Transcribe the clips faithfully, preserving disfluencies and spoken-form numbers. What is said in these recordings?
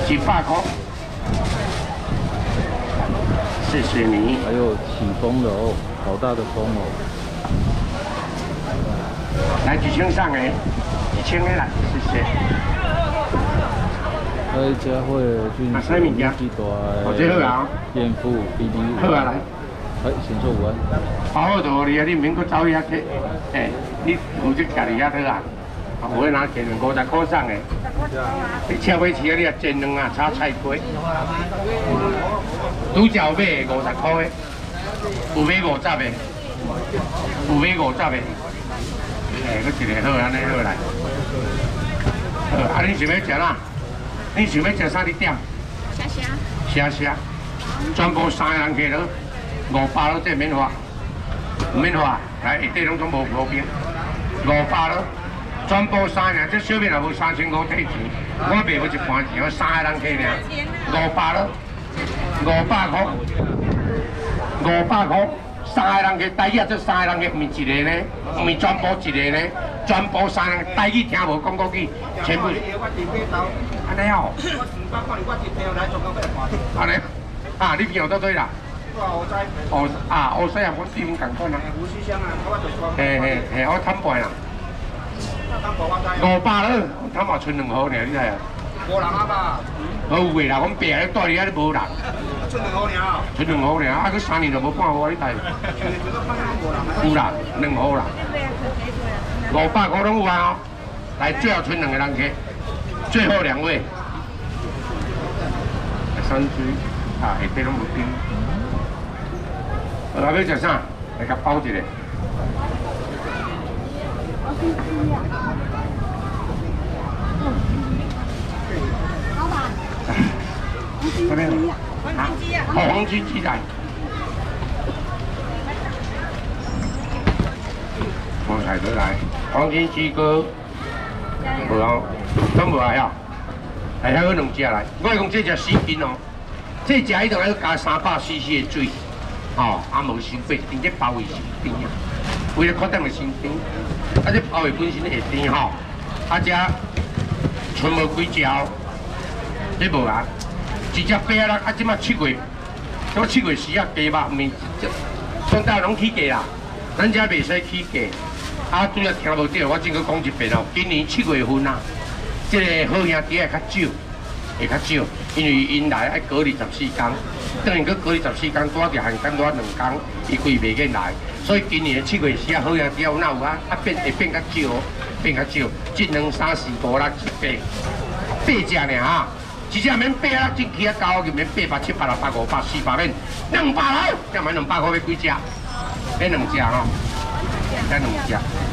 一百块，谢谢你。 还有起风的哦，好大的风哦。 来一千上的，一千的来，谢谢。 还有家会俊生一大店铺 B D 五。好啊，来。哎，先做五万。 包好多你啊，你唔免搁走遐去，诶，你负责家己遐去啊。 啊，有诶拿钱五十块送诶，你车尾车你啊煎两啊炒菜龟，拄只有买五十块诶，有买五十诶，有买五十诶，诶，搁一个好安尼好来，好，啊你想要食哪？你想要食啥？你点？ 虾虾。 虾虾，全部三个人去咯，五百咯，这免花，免花，来下底拢总无路边，五百咯。 全部三个，这小面也无三千五退钱，我卖要一盘钱，我三个人客尔，五百咯，五百块，五百块，三个人客，台语这三个人客唔是一个呢，唔是全部一个呢，全部三个人台语听无讲国语，全部。安尼哦。安尼，啊，你票倒对啦。哦啊，哦，西啊，我对阮共款啊。嘿嘿嘿，我坦白啦。 五百了，他妈剩两毫尔，你知啊？无人啊吧？好有诶啦，阮爸咧带你啊，你无人。剩两毫尔。剩两毫尔，啊，佮三年就无半毫，你知？有啦，两毫啦。五百块拢有啊！来，最后剩两个人客，最后两位。三水啊，下底拢无冰。好，要食啥？来甲包一个。 老板， 这边黄金鸡啊， 好，黄金鸡仔。我睇到来，黄金鸡哥，无啊，都无来啊，来遐个两只来，我讲这只四斤哦，这只伊度要加三百 C C 的水，哦，啊无收费，并且包伊是甜啊，为了确定的新甜。 啊！这鲍鱼本身会甜吼，啊只剩无几只，这无啊，一只八啊，啊即马七月，这七月时啊鸡肉面，全台拢起价啦，咱遮袂使起价。啊，拄则听无到，我真个讲一遍哦。今年七月份啊，这个好兄弟会较少，会较少，因为因来爱隔二十四天，等于佮隔二十四天，多一项干多两天，伊规袂瘾来。 所以今年七月时啊，好兄弟有哪有啊？啊变会变较少，变较少，一两三四五六七八，八只尔哈，一只免八啊，进去啊高就免八百七百六百五百四百免两百来，加买两百块要几只？免两只吼，免两只，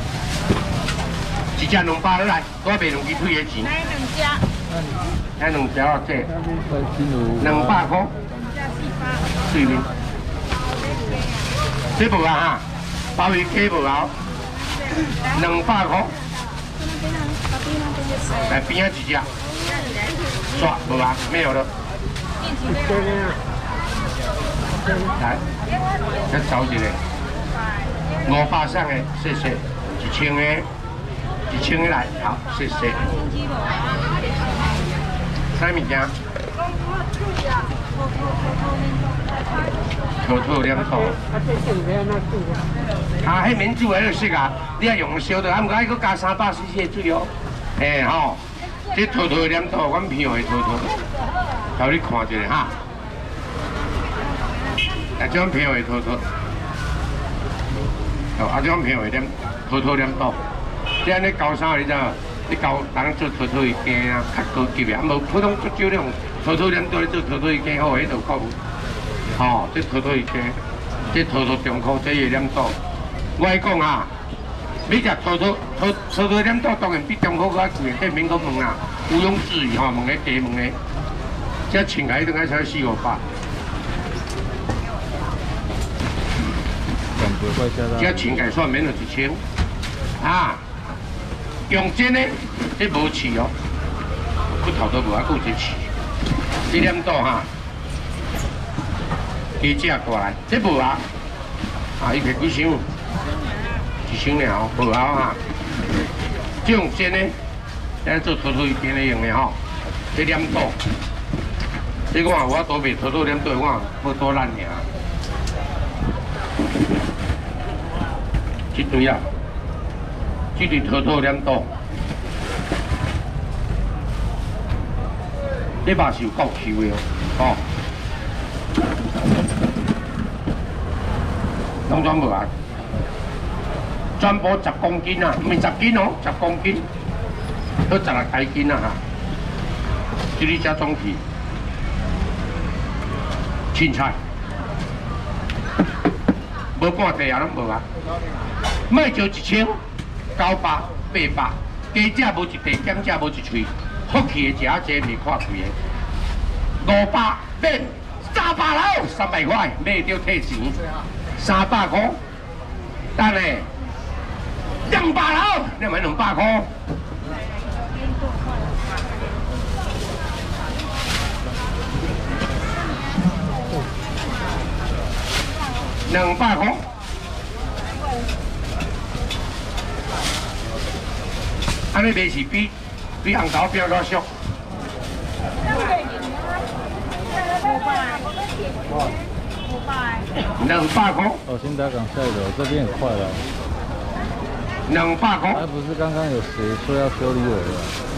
一只两百来，我卖两支腿的钱。 来两只。 来两只哦，这两百块。对面。 这无啊哈，鲍鱼鸡无啊，两百块。来边啊一只，刷无啊，没有了。来，再找一个，五百上的，谢谢，一千的，一千的来，好，谢谢。啥物件？土土两套。啊，迄免煮的就熟啊，你啊用烧的，啊，毋过爱搁加三百 C C 的水哦。嘿吼，这土土两套，阮片的土土，互你看一下哈。啊，这种片的土土，哦，啊，这种片的两土土两套，这安尼高啥你知道？你教人做土土鱼羹啊，较高级的，啊无普通足少那种土土两多做土土鱼羹好，迄度够。吼，这土土鱼羹，这土土中科，这也两多。我来讲啊，你食土土土土土两多，当然比中科较贵，这免讲问啦。毋庸置疑吼，问个低问个，这请来应该才四五百。这请来算免了一千，啊。 用真的，这无刺哦，骨头都无啊，够一刺。这点多哈，鸡只过来，这无啊，啊，伊摕几箱？一箱尔哦，无啊哈。这用真的，咱做土土鱼羹的用的吼，这点多， 你看我多卖偷偷点对，我要多烂尔。这堆啊，这堆偷偷点多，你嘛是有够 Q 的哦，拢全无啊，全部十公斤啊，唔是十斤哦，十公斤，都十六大斤啊哈，这里才总去。 凊彩，无半地啊，拢无啊。卖就一千，九百、八百，加者无一地，减者无一喙，福气的食啊，这未看贵的。五百变三百喽，三百块买着退钱，三百块，等下两百喽，你买两百块。 两百块，安尼卖是比比红豆标较俗。两百块。 哦，新达港下一楼，这边也快了。 两百块。 哎，不是刚刚有谁说要修理我的？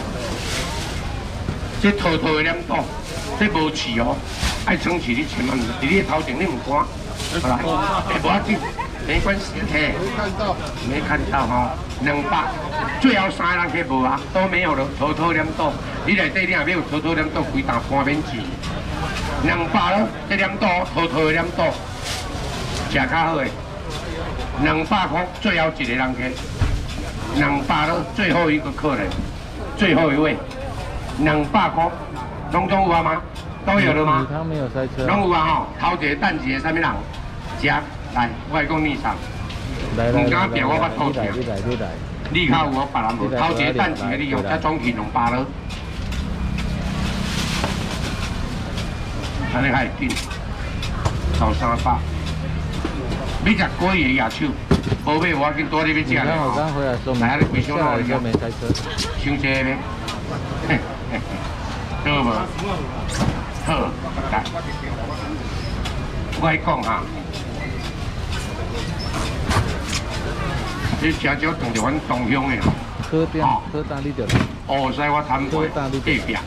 这偷偷的两刀，这无刺哦，爱装刺你千万，伫你头前你唔看。 好啦，哎，无要紧，没关系，嘿，没看到，没看到哈，两百，最后三个人去无啊，都没有了，偷偷两刀，你内底你也要有偷偷两刀，规单半免钱，两百咯，这两刀偷偷的两刀，食较好诶，两百块，最后一个人去，两百咯，最后一个客人，最後一位，兩百塊，攏總有啊嗎？都有了嗎？ 他沒有塞車。 攏有啊吼，頭一個等一個啥物人？食來，我來講你上。 來來來來， 表我捌吐你來你來你來。 你較有我別人無，頭一個等一個你用，才總去兩百了。安尼較會緊，到三百。要食龜的野手，無買我緊多你要食咧吼。來，你貴上落去， 沒塞車。 傷濟咩？嘿嘿嘿，好無？好，來，我來講哈。 你食少當着阮同鄉的， 好點好大力點。 哦，所以我談過隔壁。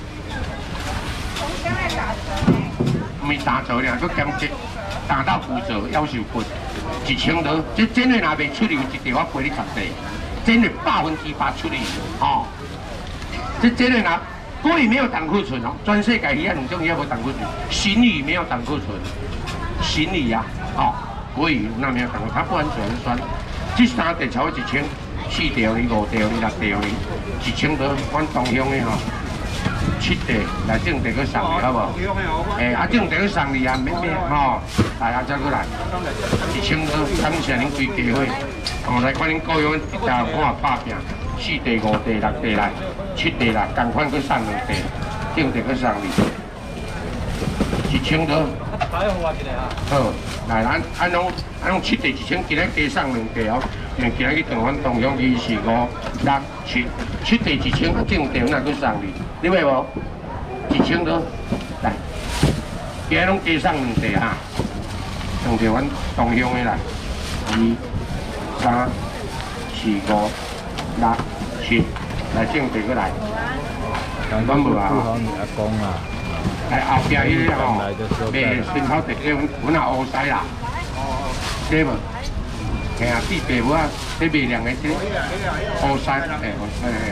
唔係打做咧，佮兼職打到負責要求罰一千多，即真誒若袂出力，一條我賠你十塊，真誒百分之百出力，哦。即真誒若國語沒有膽固醇哦，全世界魚啊兩種魚無膽固醇，鱘魚沒有膽固醇，鱘魚啊，哦，國語那沒有膽固醇，它不含脂肪酸。 這三條超一千，四條哩、五條哩、六條哩，一千多，阮同鄉的吼，七條來正地去送你，好無？誒，啊正地去送你啊，免免吼，來啊，再過來，一千多，感謝恁規家伙，哦，來看恁各樣一條看拍拼，四條、五條、六條來，七條來，共款去送兩條，正地去送你，一千多。 好，來，咱按攏按攏七地一千，今日加送兩地哦。因為今日去台灣同鄉二四五六七，七地一千，正地那去送你，你買無？一千多，來，今日攏加送兩地哈，從台灣同鄉的來，二三四五六七，來正地過來。 阮無啊？好你阿公啊。 來後邊迄個吼，賣新口地嘅，阮也烏西啦，對無？係啊，啲爸母啊，啲賣涼嘅啲烏西，誒烏西誒。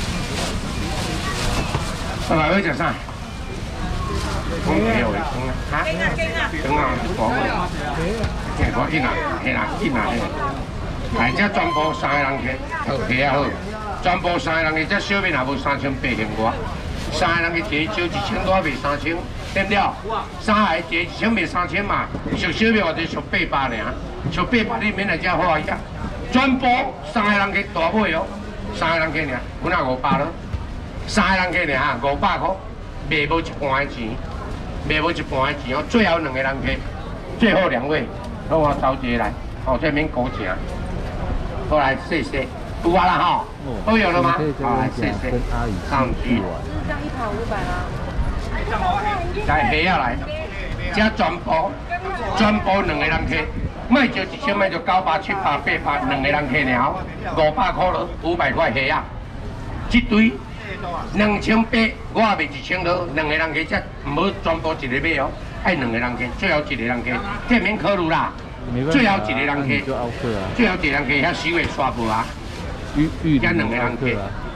後來要食啥？講條嘅講啦，嚇？講啊，講啊，即係講一拿，係啦，一拿係。係只全部三個人去，好幾啊好，全部三個人去，只小面也無三千八千外。 三個人嘅價少一千多，賣三千，對唔對？三個人價一千賣三千嘛，俗小面或者俗八百爾，俗八百你免來只好啊！全部三個人嘅大尾哦，三個人嘅爾，阮也五百咯，三個人嘅爾五百塊，賣無一半嘅錢，賣無一半嘅錢哦，最後兩個人嘅，最後兩位，好我招一個來，哦，這免高錢，好來謝謝，有啊啦吼，都有了嗎？好來謝謝，上去。 這樣一跑五百啦。 来虾啊来，这全部全部两个人客，卖就一千，卖就九百、七百、八百，两个人客了，五百块咯，五百块虾啊，一堆两千八，我也卖一千多，两个人客才唔好全部一个买哦，爱两个人客，最后一个人客，这免考虑啦。 最后一个人客，最后一个人客遐收的刷无啊？ 玉玉两个人客。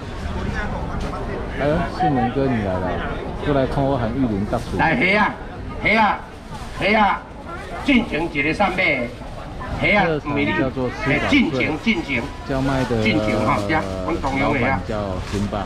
哎呦，信门哥你来了，过来看我喊玉林大叔。 来虾啊，虾啊，虾啊，进前一个三百，虾啊，美丽，诶，进前进前。 叫卖的进前吼，这阮同样的啊。 叫辛巴。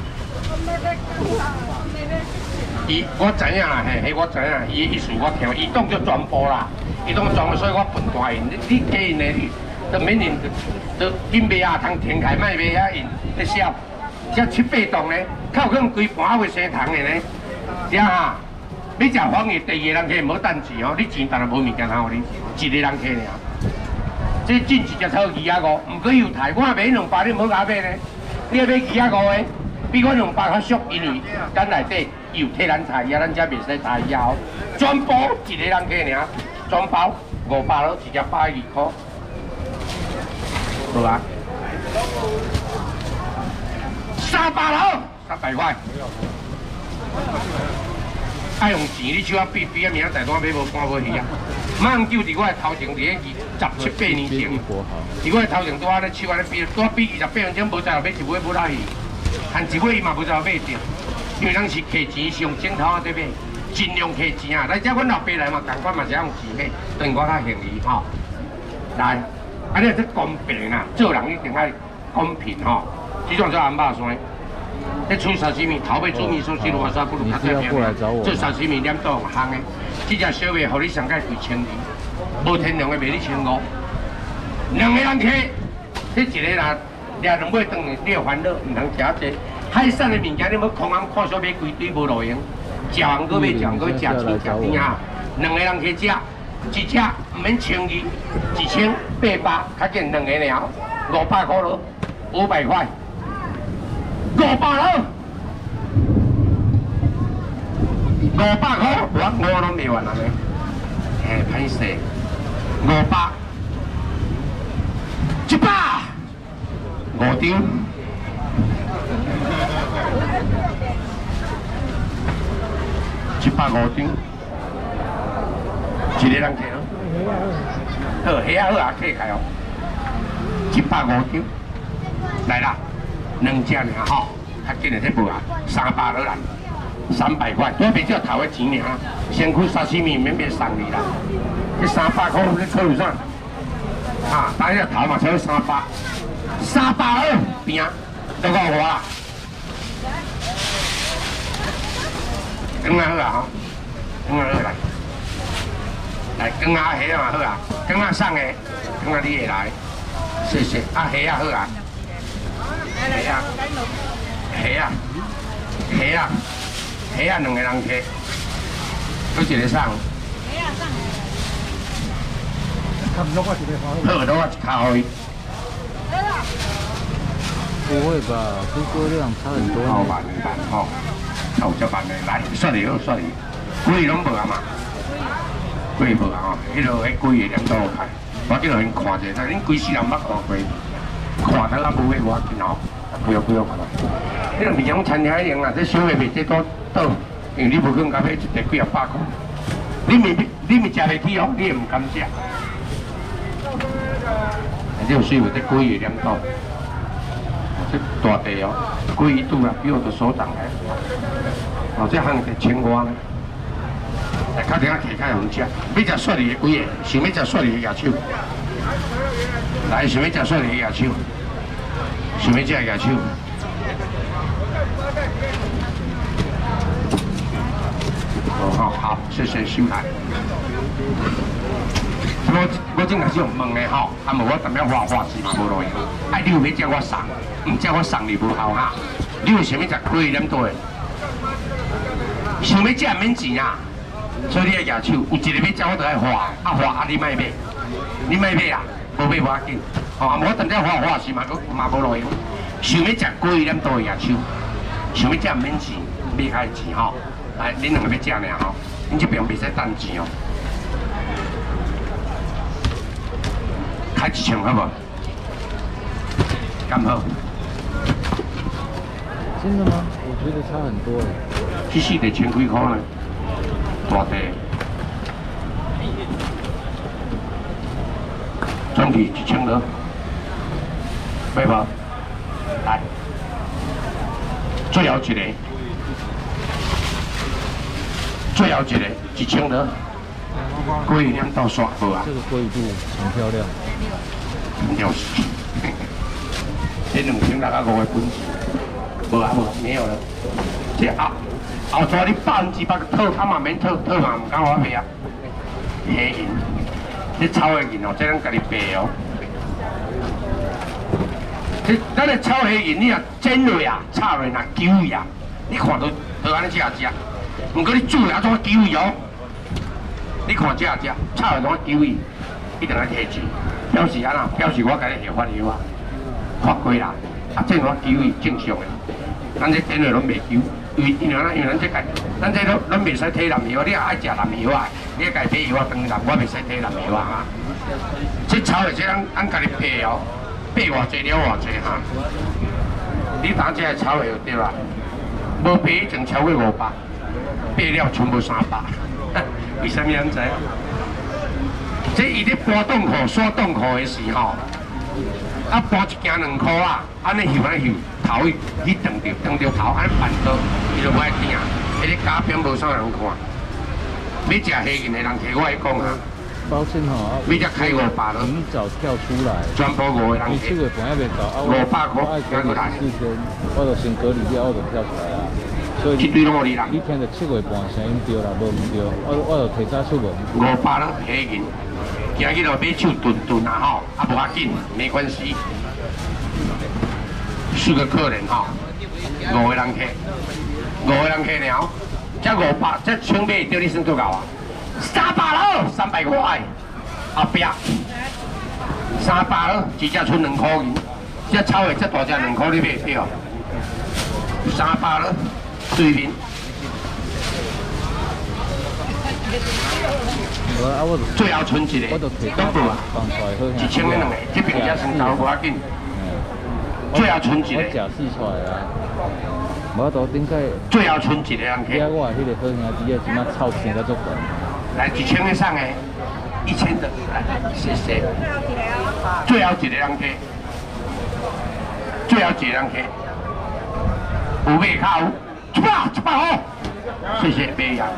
伊我知影啦，嘿，嘿我知影，伊意思我听，伊当作全部啦。 伊拢装，所以我分大因。你你睇因咧，都免因，都金卖啊，通天开卖卖遐因咧销，这七八栋咧，靠可能规盘会生虫的咧，是啊。你食黄叶，第二个人客唔好等钱哦，你钱当然无物件通互你，一个人客尔。这进一只套二啊五，唔过又太，我买两百，你唔好甲买咧。你要买二啊五的，比我两百较俗，因为咱内底有替咱查呀，咱遮袂使查呀哦，全部一个人客尔。 全包五百咯，一只百二块，好吧？三百咯，三百块。爱用钱，你手啊比比啊，明仔载单买无半买去啊！马上就伫我头前，伫咧十七八年前，伫我头前拄仔咧手啊咧比，拄仔比二十八分钟，无再后买一尾不拉去，含一尾伊嘛无再后买着，因为咱是摕钱上镜头啊，对买。 尽量摕钱啊！来，遮阮老爸来嘛，共款嘛是用钱买，对我较幸运吼。来，安尼这公平啊，做人一定爱公平吼。这种叫安肉山，这出沙西米头尾煮面所西罗沙不如较太平。做沙西米两多行的，这只小卖，互你上盖贵千二，无天良的卖你千五。两个人客，这一个人掠两尾顿，你有烦恼，唔通食这海产的物件，你要空空看小买规堆无路用。 食完搁买，食完搁食钱食甜啊！两个人去食，一只唔免千二，一千八百，较紧两个了，五百块咯，五百块，五百咯，五百块，我我拢未完啊咧，嘿，歹势，五百，一百，五张。 一百五张，一个人客咯。好，虾好啊，客开哦。一百五张，来啦，两只尔吼，较紧的这无啊，三百多啦，三百块，多比较头的钱尔，先去沙西米免免送你啦。这三百块你考虑啥？啊，打个头嘛才要三百，三百二边啊，都够我啦。 羹仔好啊，吼，羹仔好来，来羹仔虾嘛好啊，羹仔送的，羹仔你会来，谢谢。啊虾啊好啊，虾啊，虾啊，虾啊，虾啊两个人客，都一个送。虾啊送。看不到我一个好。好，到我一卡可以。 不会吧？出锅量差很多。 好吧，明白吼。 有这办的，来，算你好，算你，贵拢无啊嘛，贵无啊吼，迄落迄贵的两多块，我叫人看者，但恁规世人捌看过，看得啊无迄我紧吼，不要不要看。迄个平常餐厅一样啊，这小卖卖这多倒，因为你无可能甲买一袋几啊百块，你咪你咪食袂起哦，你也唔敢食。这有水有这贵的两多。 这大地哦，贵度啊，比我的手掌还。哦，这行得千外呢。来，较顶下客较容易食。要食雪梨的贵个，想要食雪梨的野手。来，想要食雪梨的野手，想要食野手。哦，好，好，谢谢收台。我我正开始用问的吼，啊无我踮遐画画是嘛无路用。哎，你有要叫我送，唔叫我送你无效哈。你有想要食贵点多的？想要食免钱啊，所以你要举手，有一个要食我就爱画，啊画啊你卖买，你卖买啊，无买无要紧。哦，啊无我踮遐画画是嘛嘛无路用。想要食贵点多的举手，想要食免钱，买开钱吼。 来，恁两个要食尔吼，恁这边袂使等钱哦。开一千好无？敢好？ 真的吗？我觉得差很多哎。 这四个千几块呢？大地。总体一千多，买无？来，最后一个，最后一个一千多，鲑鱼两道刷无啊？ 这个鲑鱼肚很漂亮。 了死！这两千六啊五的本钱，无啊无，没有了。这后后抓你百分之百套，啊嘛免套，套嘛唔敢我卖啊。黑银，这炒的银哦，这咱家己白哦。这咱的炒黑银，你啊煎落啊，炒落啊，九味啊，你看都都安尼食食。唔过你煮也做九味哦。你看这只炒的种九味，一定要提钱，表示安那，表示我家己下发油啊，发过啦。啊，这种九味正常的，咱这煎落拢袂九。因为因为咱因为咱这个，咱这都咱袂使提蓝油，你也爱食蓝油啊，你家买油啊当蓝，我袂使提蓝油啊哈。这炒的这咱咱家己配哦，配偌济了偌济哈。你当这炒的就对啦，无配已经超过五百，配了全部三百，为什么安知？这伊咧搬档裤、刷档裤的时候，啊搬一件两箍啊，安尼翕安尼翕。头去去蹬着蹬着头，安办到，伊就不爱听啊。迄个假表无啥人看。要食黑银的人摕我来讲啊。 抱歉吼， 要食开五百咯。 你早跳出来。 全部五个人摕。 你七月份还未到， 五百块，两个来。 四天，我就先隔离了，我就跳出来啊。所以一堆拢我哩人。 你听着七月半声音对啦，无唔对，我我就提早出门。 五百咯，黑银。今日就买手炖炖啊吼，啊无要紧，没关系。四个客人哈，五个人客，五个人客了，这五百，这请买对你算多高啊？三百咯，三百块，后壁三百咯，一只出两块银，这炒的这大只两块你买对哦，三百咯，对面。最后剩一个，都不啊，一千个两个，这边这算高无要紧。最后剩一个。 我假试出来啊！无都顶个。 最后剩一个人客。 我迄个好兄弟啊，即马臭成个足大。 来一千个上诶，一千的，来，谢谢。最后一个人客。最后一个人客。有买卡有？一百，一百好。谢谢买呀。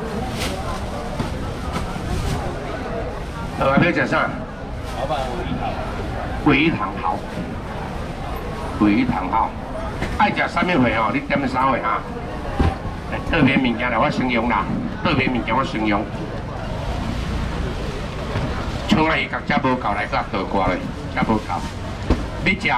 呃，要食啥？老板，尾鱼汤好。尾鱼汤好，爱食啥物货哦？你点啥货啊？特别物件来我形容啦，特别物件我形容。像啊，伊甲遮无够来，甲倒挂咧，遮无够。要食，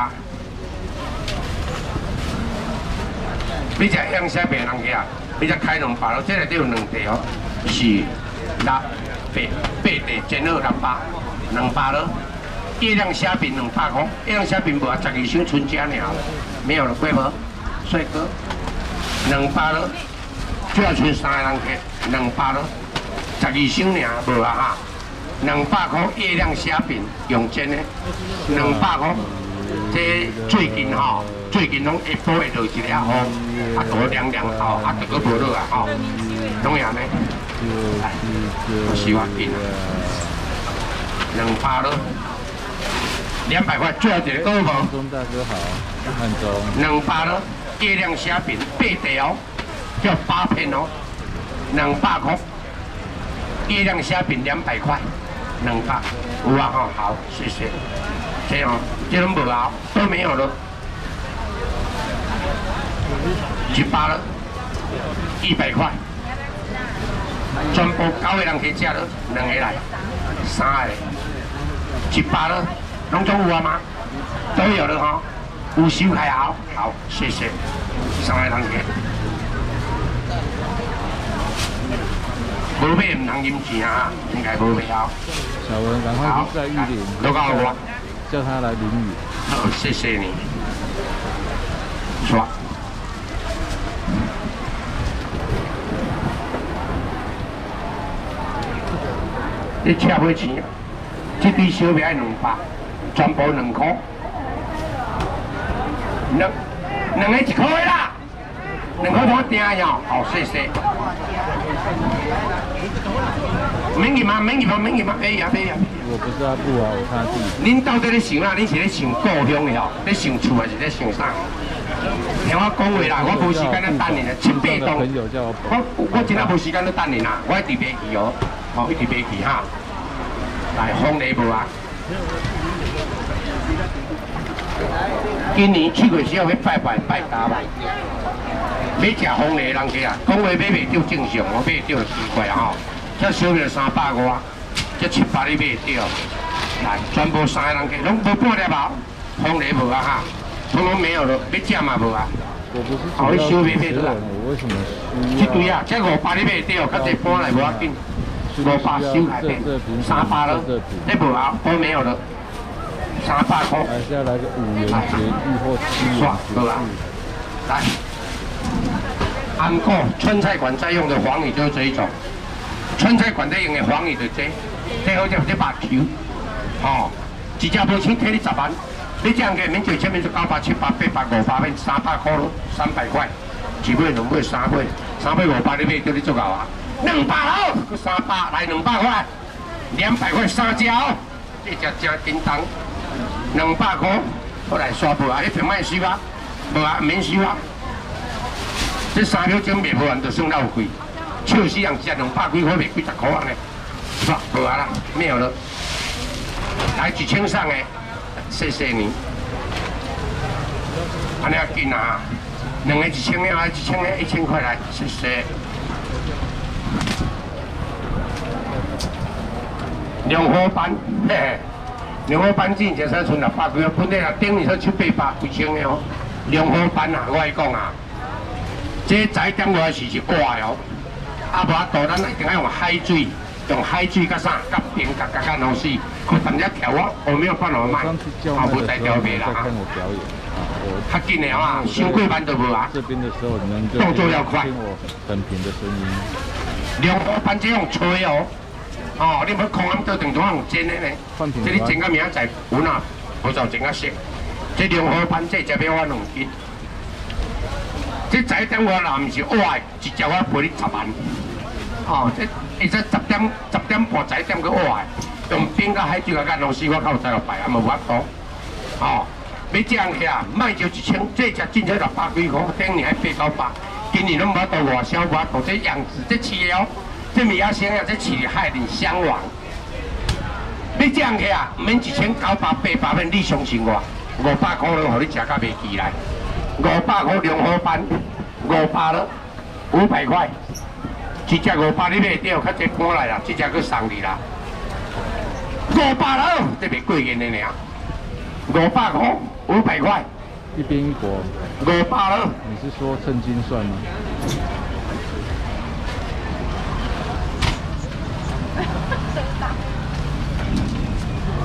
要食向西边人去啊！要食开两百咯，这内底有两地哦，是六八八地煎好六百，两百咯。月亮虾饼两百块，月亮虾饼无啊，十二箱存家尔，没有了，贵无？帅哥，两百咯，最后剩三个人客，两百咯，十二箱尔，无啊哈，两百块月亮虾饼用煎的，两百块。这最近吼，最近拢下晡会落一下雨，啊大凉凉吼，啊就佫无落啊吼，拢样呢？我希望紧啊，两百咯。两百块，最后一个够无？钟大哥好，汉中。两百咯，月亮虾饼八地哦，叫八片哦，两百块。月亮虾饼两百块，两百。有啊吼，好，谢谢。这哦，这拢无啊，都没有了。一百了，一百块。全部九个人可以吃了，两个来，三个，一百了。拢总有啊吗？都有了哈，有收开好，好，谢谢，三个人客。无买唔通饮钱啊，应该无买啊。 小文，赶快在玉林， 都告诉我， 叫他来淋雨。 好，谢谢你。刷。 这车买钱啊，这堆小米两百，全部两块，两两个一块啦，两块多订呀，好谢谢。免入嘛，免入嘛，免入嘛，哎呀，哎呀。 我不是阿布啊，我看他自己。 恁到底咧想哪？恁是咧想故乡的吼？咧想厝还是咧想啥？听我讲话啦，我无时间咧等你啦，七八栋。我我真系无时间咧等你啦，我一直袂去哦，哦一直袂去哈。来，风雷无啊？今年七月时候要拜拜拜大拜，要食风雷人家啊，讲话买袂着正常，我买着奇怪啊吼。这小米三百五，这七百你买着，来全部三个人家拢无半粒啊，风雷无啊哈，通通没有了，要食嘛无啊。 我不是好，你小米买出来， 我为什么需这堆啊，这五百你买着，较济搬来无要紧，五百收来变三百了，这无啊，都没有了，三百块。 还是要来个五元节日或七元节日。 来，安国川菜馆在用的黄鱼就是这一种。川菜馆在用的黄鱼就这，这好像这把球，哦，一只无钱摕你十万，你这样个免就前面就九百、七百、八百、五百，变三百块咯，三百块，一尾两尾三尾，三尾五百你买叫你足够啊，两百咯，佮三百来两百块，两百块三只哦，这只真叮当，两百块，我来刷无啊，你平卖收啊，无啊免收啊，这三秒钟卖不完就算老贵。笑死人，吃两百几块，卖几十块安尼，是吧？无啊啦，没有了。来一千上的，谢谢你。安尼要紧啊，两个一千的，啊一千的，一千块来，谢谢。两号班，嘿嘿，两号班之前才剩六百几啊，本来啊顶年才七八百几千的哦。两号班啊，我来讲啊，这十点外是是挂的哦。啊无啊，度咱一定要用海水，用海水甲啥，甲冰甲甲甲东西，我等下调我，我没有办法卖，啊无再调卖啦啊。较紧的啊，伤过慢就无啊。 这边的时候你们动作要快。 听我很平的声音。 两号班这用吹哦，哦，你要空暗做定装用煎的呢，这你煎到明仔载有哪，无就煎到熟。这两号班这只要我两斤。这十一点我若毋是哇，一只我赔你十万。哦，这而且十点十点半十一点个哇，用冰甲海水甲甲东西我较有再落排，啊无法度。哦，要这样下，卖就一千，这只进去六百几块，顶年还八九百，今年拢无法度外销，无法度这样子，这饲了，这米亚鲜啊，这饲海里相往。要这样下，免一千九百八百免你相信我，五百块拢互你食甲袂起来。五百块两号班，五百了，五百块，一只五百你买着，较济搬来啦，这只佫送你啦，五百了，这袂过瘾的呢，五百块，五百块， 一边一国， 五百了。 你是说称斤算吗？